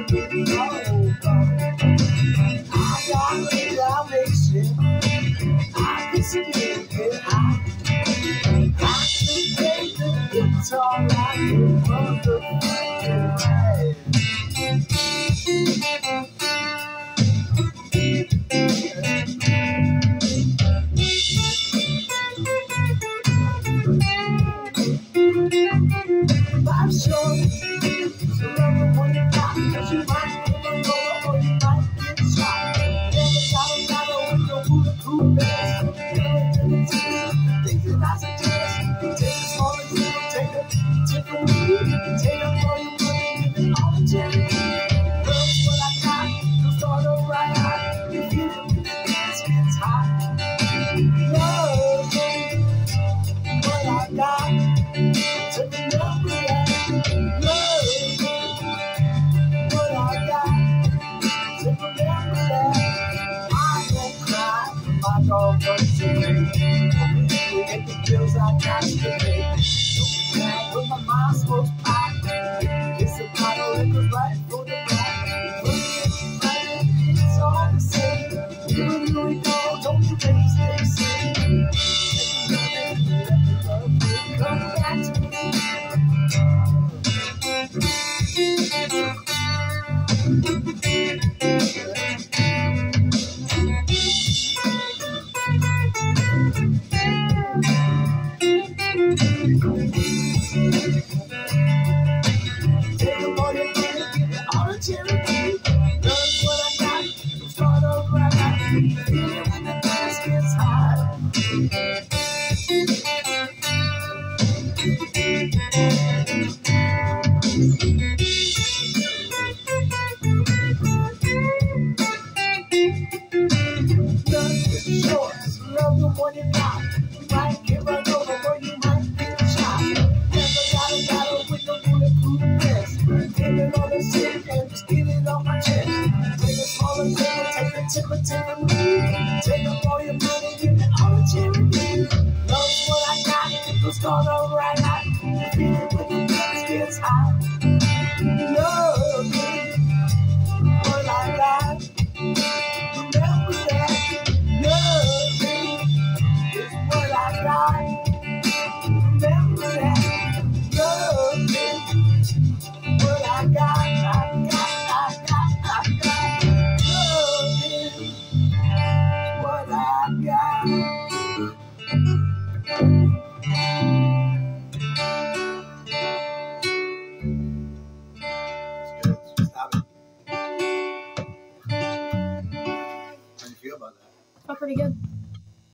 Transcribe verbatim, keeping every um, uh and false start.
I can still get high. I can play the guitar like a motherfucking rag. I'm sure it's another one you got, 'cause you might get a roller or you might get shot. Never got a dollar with your bulletproof vest. Never did it to you. The things that I suggest. Take a smaller deal, take a tip from me. Take up all your money, give it all the charity. Love's what I got, so start a riot. You feel it when the dance gets hot. Love is what I got. To remember that love, what I got. To remember that I won't cry when my dog runs away. Don't be angry at the bills I got to pay. Don't be mad when my mom smokes pot. It's a bottle of liquor right for the back. But it's all the same. Even if we go, don't you make me stay safe. Let the love come back to me. Love the one you got. You might get run over, or you might get shot. Never got a battle with no bulletproof vest. Give it all the shit and just get it off my chest. Take a smaller table, take a tipper, take a lead. Take up all your money, give it all the charity. Love's what I got, it's gonna ride out. You feel it when the dance gets hot. Love is what I got. Remember that. Love is what I got. Remember that. Love is what I got. I got, I got, I got. Love is what I got. That's good. Stop it. How do you feel about that? Felt pretty good.